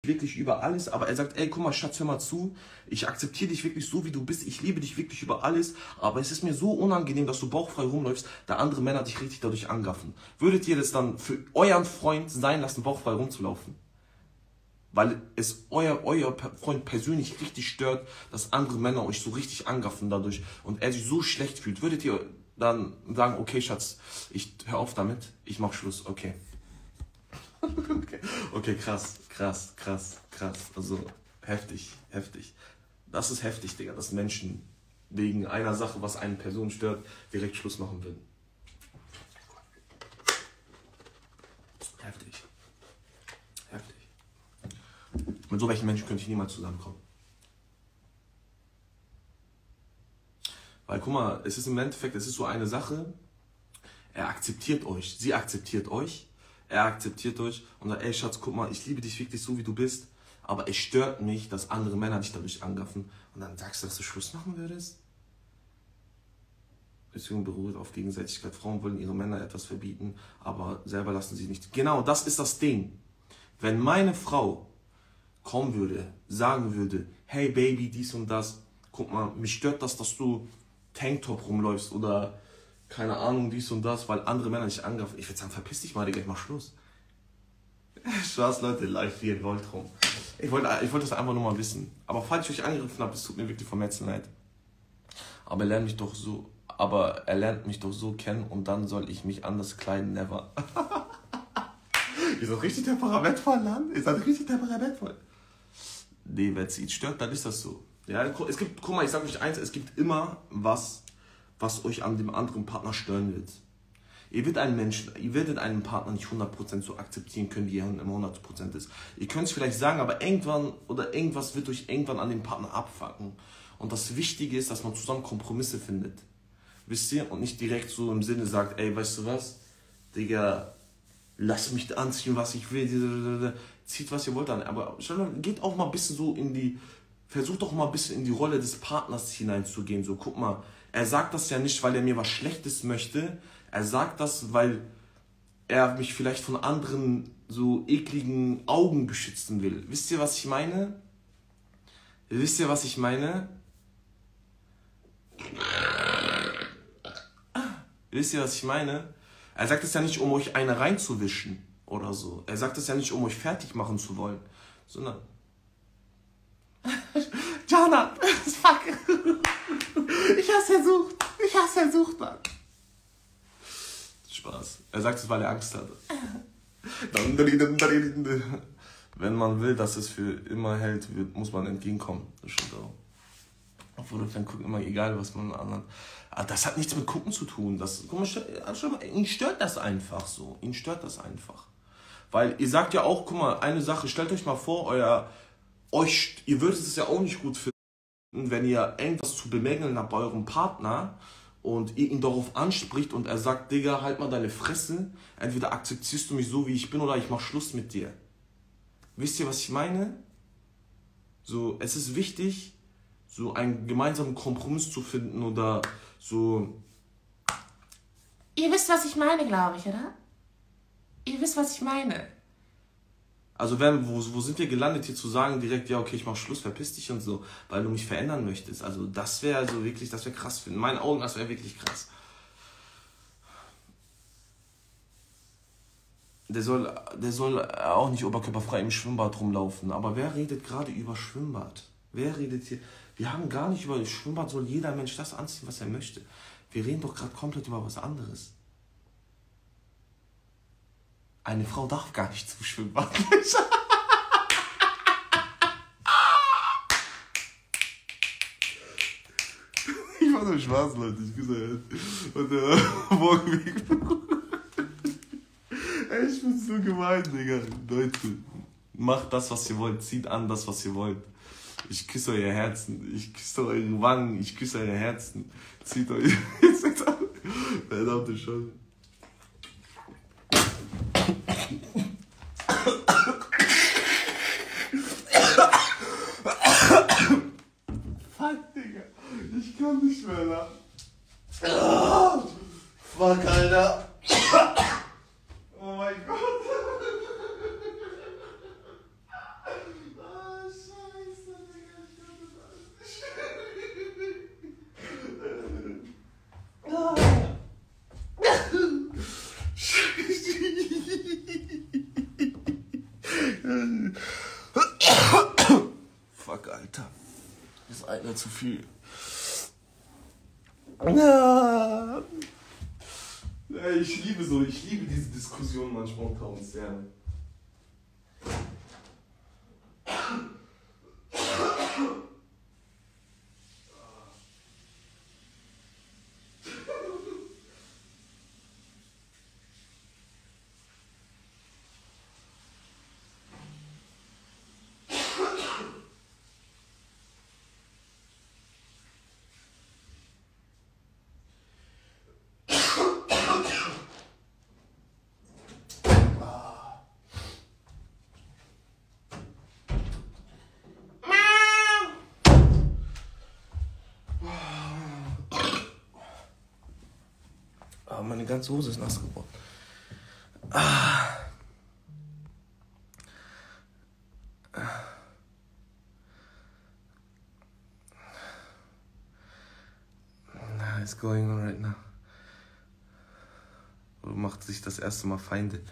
wirklich über alles, aber er sagt, ey, guck mal, Schatz, hör mal zu, ich akzeptiere dich wirklich so, wie du bist, ich liebe dich wirklich über alles, aber es ist mir so unangenehm, dass du bauchfrei rumläufst, da andere Männer dich richtig dadurch angaffen. Würdet ihr das dann für euren Freund sein lassen, bauchfrei rumzulaufen? Weil es euer Freund persönlich richtig stört, dass andere Männer euch so richtig angaffen dadurch und er sich so schlecht fühlt. Würdet ihr dann sagen, okay, Schatz, ich hör auf damit, ich mach Schluss, okay. Okay, krass. Also, heftig. Das ist heftig, Digga, dass Menschen wegen einer Sache, was eine Person stört, direkt Schluss machen würden. Heftig. Mit so welchen Menschen könnte ich niemals zusammenkommen. Weil, guck mal, es ist im Endeffekt, es ist so eine Sache, er akzeptiert euch, sie akzeptiert euch, er akzeptiert euch und sagt, ey Schatz, guck mal, ich liebe dich wirklich so, wie du bist, aber es stört mich, dass andere Männer dich dadurch angaffen. Und dann sagst du, dass du Schluss machen würdest? Beziehung beruht auf Gegenseitigkeit. Frauen wollen ihre Männer etwas verbieten, aber selber lassen sie nicht. Genau, das ist das Ding. Wenn meine Frau kommen würde, sagen würde, hey Baby, dies und das, guck mal, mich stört das, dass du Tanktop rumläufst oder keine Ahnung, dies und das, weil andere Männer dich angaffen. Ich würde sagen, verpiss dich mal, Digga, ich mach Schluss. Spaß, Leute, live wie ihr wollt rum. Ich wollte das einfach nur mal wissen. Aber falls ich euch angegriffen habe, es tut mir wirklich vom Herzen leid. Aber er lernt mich doch so kennen und dann soll ich mich anders kleiden, never. Ihr seid richtig temperamentvoll, Mann. Ihr seid richtig temperamentvoll. Nee, wenn es ihn stört, dann ist das so. Ja, es gibt, guck mal, ich sag euch eins, es gibt immer was euch an dem anderen Partner stören wird. Ihr werdet einen Partner nicht 100% so akzeptieren können, wie er immer 100% ist. Ihr könnt es vielleicht sagen, aber irgendwann oder irgendwas wird euch irgendwann an dem Partner abfucken. Und das Wichtige ist, dass man zusammen Kompromisse findet. Wisst ihr? Und nicht direkt so im Sinne sagt, ey, weißt du was? Digga, lass mich anziehen, was ich will. Zieht, was ihr wollt an. Aber geht auch mal ein bisschen so versucht auch mal ein bisschen in die Rolle des Partners hineinzugehen. So, guck mal, er sagt das ja nicht, weil er mir was Schlechtes möchte. Er sagt das, weil er mich vielleicht von anderen so ekligen Augen beschützen will. Wisst ihr, was ich meine? Wisst ihr, was ich meine? Wisst ihr, was ich meine? Er sagt es ja nicht, um euch eine reinzuwischen oder so. Er sagt es ja nicht, um euch fertig machen zu wollen, sondern... Jana, fuck. Ich hab's versucht, Mann. Spaß. Er sagt es, weil er Angst hatte. Wenn man will, dass es für immer hält, muss man entgegenkommen. Das stimmt auch. Obwohl, dann gucken immer, egal was man anderen... Das hat nichts mit Gucken zu tun. Ihn stört das einfach so. Ihn stört das einfach. Weil ihr sagt ja auch, guck mal, eine Sache, stellt euch mal vor, ihr würdet es ja auch nicht gut finden, wenn ihr irgendwas zu bemängeln habt bei eurem Partner und ihr ihn darauf anspricht und er sagt, Digga, halt mal deine Fresse, entweder akzeptierst du mich so, wie ich bin, oder ich mach Schluss mit dir. Wisst ihr, was ich meine? So, es ist wichtig, so einen gemeinsamen Kompromiss zu finden oder so... Ihr wisst, was ich meine, glaube ich, oder? Ihr wisst, was ich meine. Also wo sind wir gelandet, hier zu sagen direkt, ja okay, ich mach Schluss, verpiss dich und so, weil du mich verändern möchtest. Also das wäre also wirklich, das wäre krass. In meinen Augen, das wäre wirklich krass. Der soll auch nicht oberkörperfrei im Schwimmbad rumlaufen. Aber wer redet gerade über Schwimmbad? Wer redet hier? Wir haben gar nicht über Schwimmbad, soll jeder Mensch das anziehen, was er möchte. Wir reden doch gerade komplett über was anderes. Eine Frau darf gar nicht zum Schwimmbad. Ich mach nur Spaß, Leute. Ich küsse und morgen. Ich bin so gemein, Digga. Leute, macht das, was ihr wollt. Zieht an das, was ihr wollt. Ich küsse euer Herzen. Ich küsse eure Wangen. Ich küsse euer Herzen. Zieht euch jetzt an. Verdammte Scheiße. Fuck, Digga. Ich kann nicht mehr lachen. Oh, fuck, Alter. Oh mein Gott. Fuck, Alter. Das ist einer zu viel. Ja, ich liebe diese Diskussion manchmal unter uns, ja. Meine ganze Hose ist nass geworden. It's going on right now. Macht sich das erste Mal Feinde.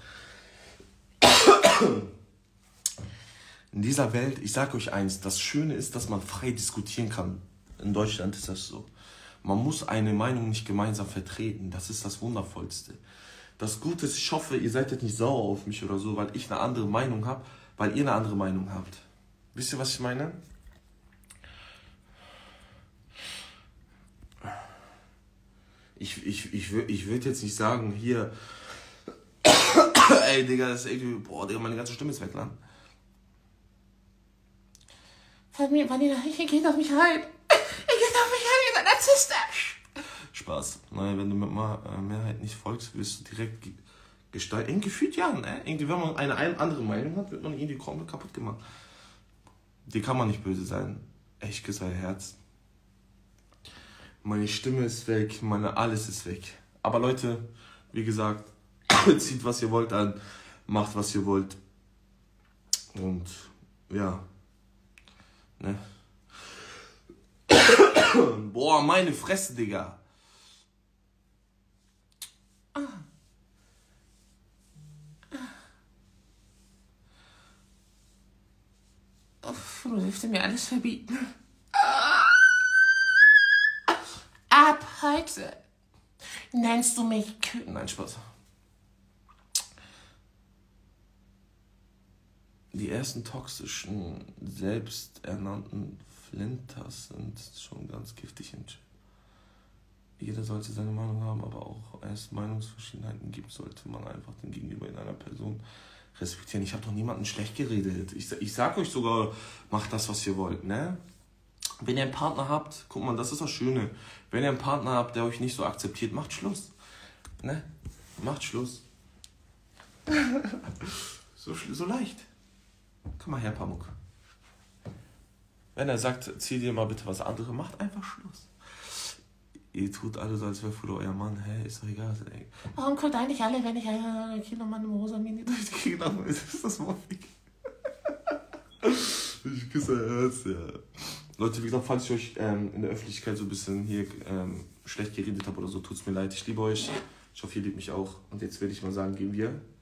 In dieser Welt, ich sage euch eins, das Schöne ist, dass man frei diskutieren kann. In Deutschland ist das so. Man muss eine Meinung nicht gemeinsam vertreten. Das ist das Wundervollste. Das Gute ist, ich hoffe, ihr seid jetzt nicht sauer auf mich oder so, weil ich eine andere Meinung habe, weil ihr eine andere Meinung habt. Wisst ihr, was ich meine? Ich würde jetzt nicht sagen, hier, ey, Digga, das ist irgendwie, boah, Digga, meine ganze Stimme ist weg, Mann. Vanilla, ich geh auf mich rein. Dieser Narzisst. Spaß. Naja, wenn du mit Mehrheit nicht folgst, wirst du direkt gestalten. Irgendwie gefühlt ja, ne? Irgendwie, wenn man eine andere Meinung hat, wird man irgendwie komplett kaputt gemacht. Dir kann man nicht böse sein. Ich küsse dein Herz. Meine Stimme ist weg, alles ist weg. Aber Leute, wie gesagt, zieht was ihr wollt an, macht was ihr wollt. Und ja. Ne? Boah, meine Fresse, Digga. Du willst mir alles verbieten. Ab heute nennst du mich Kühn. Nein, Spaß. Die ersten toxischen, selbsternannten Flinters sind schon ganz giftig im Chat. Jeder sollte seine Meinung haben, aber auch erst Meinungsverschiedenheiten gibt, sollte man einfach den Gegenüber in einer Person respektieren. Ich habe doch niemanden schlecht geredet. Ich sag euch sogar, macht das, was ihr wollt, ne? Wenn ihr einen Partner habt, guck mal, das ist das Schöne. Wenn ihr einen Partner habt, der euch nicht so akzeptiert, macht Schluss. Ne? Macht Schluss. so leicht. Komm mal her, Pamuk. Wenn er sagt, zieh dir mal bitte was anderes, macht einfach Schluss. Ihr tut alle so, als wäre früher euer Mann. Hey, ist doch egal. Ey. Warum kommt eigentlich alle, wenn ich einen Kilomann im rosa Mini durch die Gegend habe? Ist das muffig? Ich küsse euer Herz, ja. Leute, wie gesagt, falls ich euch in der Öffentlichkeit so ein bisschen hier schlecht geredet habe oder so, tut's mir leid. Ich liebe euch. Ich hoffe, ihr liebt mich auch. Und jetzt werde ich mal sagen, gehen wir